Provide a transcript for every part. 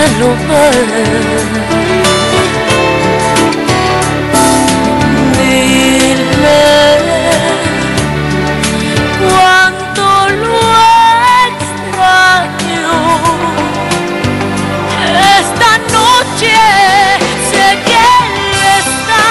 lo ves. Dile cuánto lo extraño. Esta noche sé que él está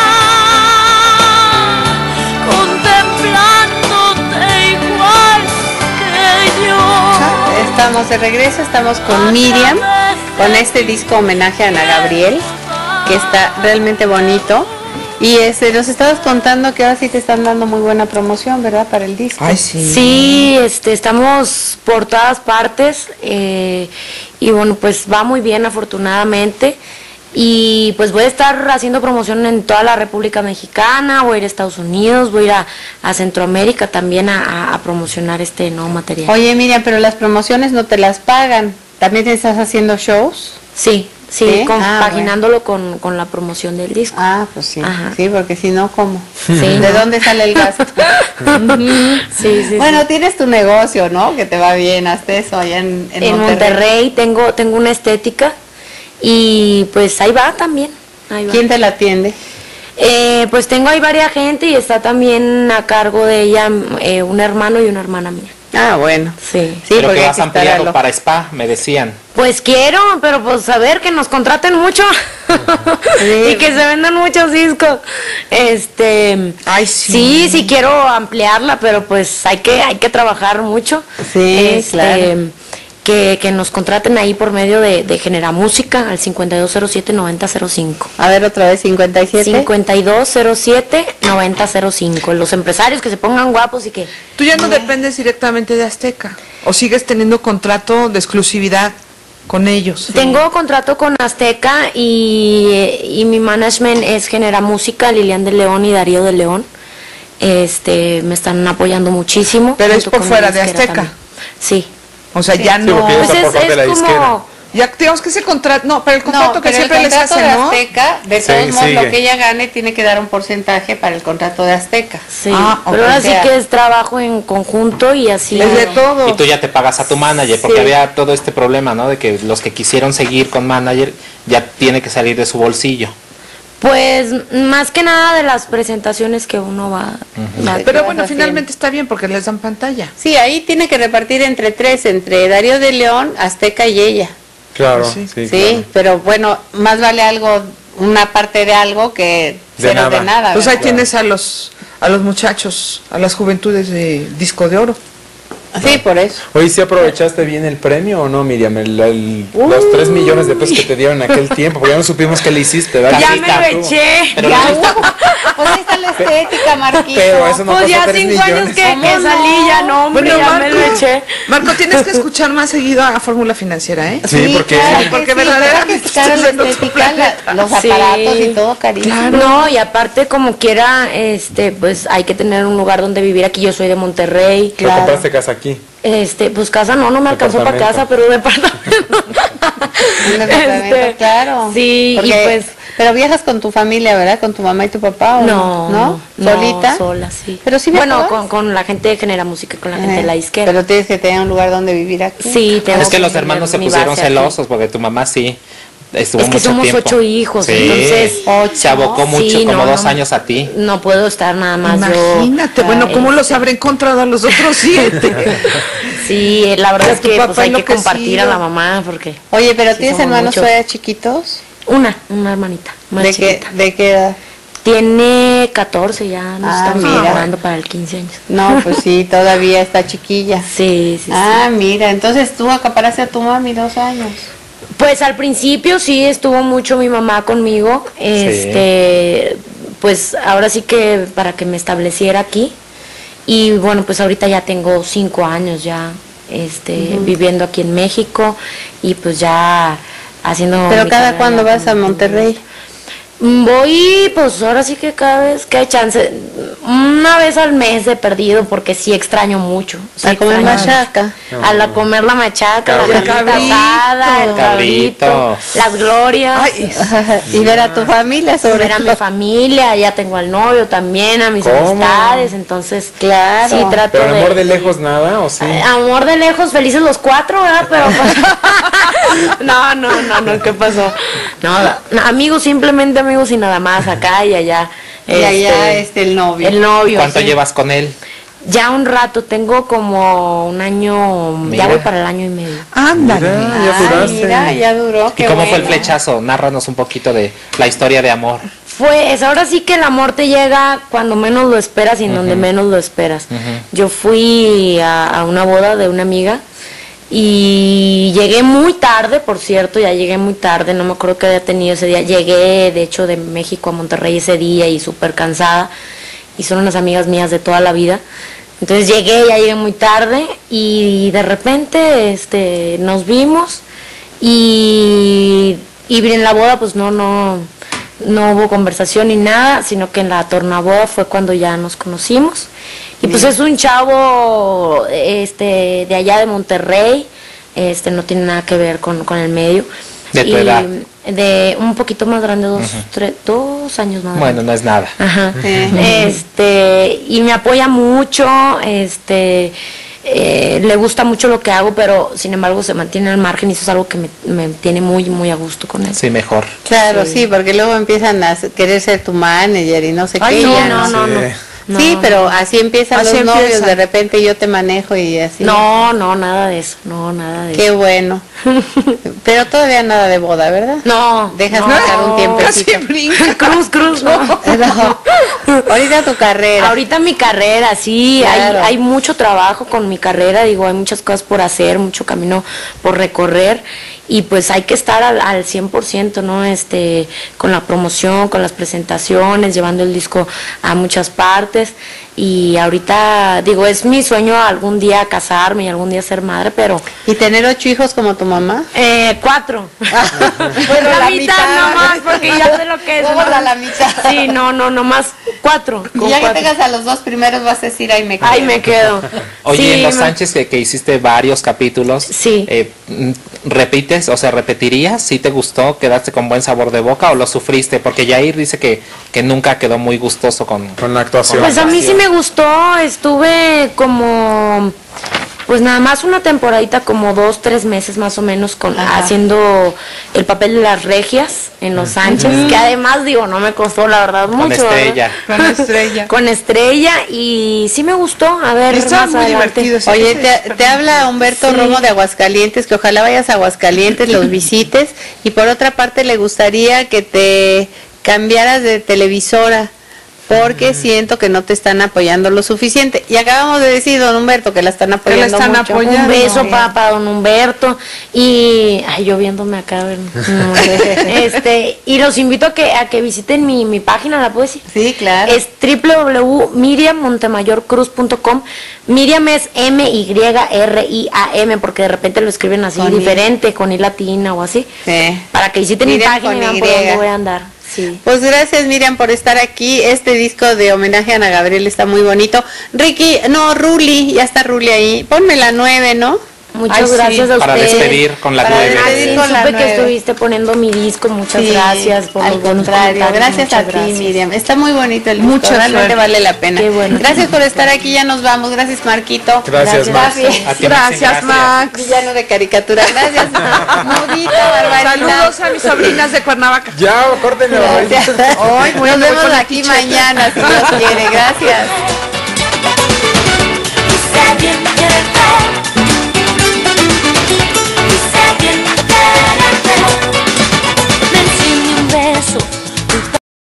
contemplándote igual que yo. Estamos de regreso, estamos con Miriam, con este disco homenaje a Ana Gabriel, que está realmente bonito. Y nos estabas contando que ahora sí te están dando muy buena promoción, ¿verdad? Para el disco. Ay, sí. Sí, estamos por todas partes y bueno, pues va muy bien afortunadamente. Y pues voy a estar haciendo promoción en toda la República Mexicana, voy a ir a Estados Unidos, voy a ir a Centroamérica también a promocionar este nuevo material. Oye, Miriam, pero las promociones no te las pagan. ¿También te estás haciendo shows? Sí, ¿Sí? compaginándolo con la promoción del disco. Ah, pues sí. Ajá. Sí, porque si no, ¿cómo? Sí, ¿De ¿no? dónde sale el gasto? Sí. Bueno, tienes tu negocio, ¿no? Que te va bien, hazte eso allá en Monterrey tengo una estética y pues ahí va también. Ahí va. ¿Quién te la atiende? Pues tengo ahí varias gente y está también a cargo de ella un hermano y una hermana mía. Ah, bueno. Sí. Sí, Pero porque que hay vas que estar a ampliado lo- para spa, me decían. Pues quiero, pero pues a ver que nos contraten mucho y que se vendan muchos discos. Ay, sí. Sí quiero ampliarla, pero pues hay que trabajar mucho. Sí, claro. Que nos contraten ahí por medio de Genera Música al 5207-9005. A ver, otra vez, 57. 5207-9005. Los empresarios que se pongan guapos y que... Tú ya no dependes directamente de Azteca, o sigues teniendo contrato de exclusividad con ellos. Tengo contrato con Azteca y mi management es Genera Música, Lilian de León y Darío de León. Me están apoyando muchísimo. Pero es junto por con fuera mi de disquera Azteca. también. Sí. O sea, ya no. porque Pues Esa por parte de la disquera. Ya digamos que ese contrato, no, pero el contrato No, que pero el siempre les contrato hacen, de ¿no? Azteca, de Sí, todos modos, sigue. lo que ella gane tiene que dar un porcentaje para el contrato de Azteca. Sí, Ah, ok. pero ahora sí O sea, que es trabajo en conjunto y así. Es de todo. Y tú ya te pagas a tu manager, porque Sí. había todo este problema, ¿no? De que los que quisieron seguir con manager ya tiene que salir de su bolsillo. Pues más que nada de las presentaciones que uno va. Pero vas bueno, haciendo. finalmente está bien porque les dan pantalla. Sí, ahí tiene que repartir entre tres, entre Darío de León, Azteca y ella. Claro, Sí. sí, Sí, claro. pero bueno, más vale algo, una parte de algo que De cero de nada. nada. Pues ahí ¿verdad? tienes a los muchachos, a las juventudes de Disco de Oro. Sí, por eso. Oye, ¿sí aprovechaste bien el premio o no, Miriam? Los 3 millones de pesos que te dieron en aquel tiempo, porque ya no supimos qué le hiciste, ¿verdad? Ya Carlita, me lo tú. eché. Pero Ya, no está- pues ahí está la estética, Marquito. Pero eso no Pues costó ya 3 5 años millones. que salí, ya no, hombre, Bueno, ya me lo eché. Marco, tienes que escuchar más seguido a Fórmula Financiera, ¿eh? Sí, porque- claro Sí, que porque sí, verdaderamente pero que cara la estás en otro estética, planeta. los Sí. aparatos y todo carísimo. No, y aparte como quiera, pues hay que tener un lugar donde vivir. Aquí yo soy de Monterrey. Pero compraste casa aquí. Pues casa no me alcanzó para Departamento. casa, pero departamento. Un departamento, claro. Sí, Porque- y pues Pero viajas con tu familia, ¿verdad? Con tu mamá y tu papá, ¿o no, ¿Solita? sola, sí. Pero sí bueno, viajabas. con la gente de Genera Música, con la gente de la disquera. Pero tienes que tener un lugar donde vivir aquí. Sí, tengo Es que los tener hermanos se mi pusieron base aquí. celosos, porque tu mamá sí estuvo Es que mucho somos tiempo. 8 hijos, Sí. entonces Se abocó mucho, Sí, como no, 2 no. años a ti. No puedo estar nada más Imagínate, yo. bueno, ¿cómo Ay, los habré encontrado a los otros 7? Sí, la verdad es Tu que papá pues, hay que enloquecido. compartir a la mamá porque Oye, pero Sí, ¿tienes somos hermanos muchos. todavía chiquitos? una hermanita más chiquita. ¿De qué edad? Tiene 14 ya, nos Ah, estamos mira. preparando para el 15 años. No, pues sí, todavía está chiquilla. Sí. Ah, mira, entonces tú acaparaste a tu mami 2 años. Pues al principio sí estuvo mucho mi mamá conmigo, pues ahora sí que para que me estableciera aquí y bueno, pues ahorita ya tengo 5 años ya viviendo aquí en México y pues ya haciendo. Pero mi cada carrera cuándo ya vas a con- Monterrey. Voy, pues ahora sí que cada vez que hay chance, una vez al mes de perdido, porque sí extraño mucho. Sí A comer extraño machaca. mucho. A comer la machaca, la Cabrito. carnita asada, el Cabrito. cabrito, las glorias. Ay, Y ver a tu familia sobre Ver a mi todo. familia, ya tengo al novio también, a mis ¿Cómo? amistades, entonces Claro. sí trato Pero de... amor de lejos nada, ¿o sí? Amor de lejos, felices los 4, ¿verdad? Pero pues, No, ¿qué pasó? No, amigos, simplemente amigos y nada más, acá y allá. Y allá el novio. El novio. ¿Cuánto sí. llevas con él? Ya un rato, tengo como un año, Mira. ya voy para el año y medio. Ándale. Mira, ya Ay, duraste. mira, ya duró. ¿Y qué cómo fue el bueno. flechazo? Nárranos un poquito de la historia de amor. Pues ahora sí que el amor te llega cuando menos lo esperas y en donde menos lo esperas. Yo fui a una boda de una amiga y llegué muy tarde, por cierto, ya llegué muy tarde, no me acuerdo qué había tenido ese día. Llegué, de hecho, de México a Monterrey ese día y súper cansada, y son unas amigas mías de toda la vida. Entonces ya llegué muy tarde y de repente nos vimos y en la boda pues no hubo conversación ni nada, sino que en la tornaboda fue cuando ya nos conocimos. Y pues es un chavo de allá de Monterrey, no tiene nada que ver con el medio. ¿De tu edad? De un poquito más grande, 2 años más Bueno, grande. no es nada. Ajá. Sí. Y me apoya mucho, le gusta mucho lo que hago, pero sin embargo se mantiene al margen y eso es algo que me tiene muy, muy a gusto con él. Sí, mejor. Claro, sí, porque luego empiezan a querer ser tu manager y no sé Ay, qué. no, ya no. Sí, pero así empiezan Así los novios, empieza. de repente yo te manejo y así. No, nada de eso, nada de Qué eso. bueno. Pero todavía nada de boda, ¿verdad? No. Dejas no. pasar un tiempecito. Casi brinca. Cruz, no. No. Ahorita tu carrera. Ahorita mi carrera, sí, Claro. hay mucho trabajo con mi carrera, digo, hay muchas cosas por hacer, mucho camino por recorrer y pues hay que estar al 100%, ¿no? Con la promoción, con las presentaciones, llevando el disco a muchas partes y ahorita, digo, es mi sueño algún día casarme y algún día ser madre, pero ¿Y tener 8 hijos como tu mamá? 4. Bueno, la la mitad mitad. nomás, porque ya sé lo que es. Vamos ¿no? a la mitad. Sí, no, nomás 4. Y ya que tengas a los 2 primeros vas a decir, ahí me quedo. Ahí me quedo. Oye, Sí, en Los Sánchez que hiciste varios capítulos, Sí. ¿repites, o sea, repetirías? ¿Sí te gustó? ¿Quedaste con buen sabor de boca o lo sufriste? Porque Yair dice que nunca quedó muy gustoso con la actuación. Pues a mí sí me gustó, estuve como, pues nada más una temporadita, como 2-3 meses más o menos, haciendo el papel de las regias en Los Sánchez, que además, digo, no me costó la verdad mucho. con Estrella. Con Estrella. Con Estrella, y sí me gustó, a ver, Estaba más muy adelante. divertido. sí, Oye, ese te habla Humberto Sí. Romo de Aguascalientes, que ojalá vayas a Aguascalientes, los visites, y por otra parte le gustaría que te cambiaras de televisora, porque siento que no te están apoyando lo suficiente. Y acabamos de decir, don Humberto, que la están apoyando están mucho. apoyando. Un beso Sí. para don Humberto y ay, yo viéndome acá a ver, no, y los invito a que visiten mi página, ¿la puedo decir? Sí, claro. Es www.miriammontemayorcruz.com. Miriam es MYRIAM porque de repente lo escriben así Con I. diferente, con I latina o así. Sí. Para que visiten Miriam mi página y con vean por Y. dónde voy a andar. Sí. Pues gracias, Miriam, por estar aquí. Este disco de homenaje a Ana Gabriel está muy bonito. Ricky, no, Ruli, ya está Ruli ahí. Ponme la 9, ¿no? Muchas Ay, sí. gracias a Para ustedes. despedir con la Para 9. despedir. Sí, con la supe que 9. estuviste poniendo mi disco, muchas Sí, gracias por al los buenos contrario, comentarios, gracias a muchas ti, gracias. Miriam. Está muy bonito el disco, Mucha realmente suerte. vale la pena. Qué bueno. Gracias por estar aquí, ya nos vamos. Gracias, Marquito. Gracias, Max. Gracias. A ti, Gracias, Max. Villano de caricatura. Gracias, Mudita, Barbarita. Saludos a mis sobrinas de Cuernavaca. Ya, córtenlo. Gracias. Ay, bueno, Nos voy vemos con el aquí teacher. mañana, si Dios quiere. Gracias.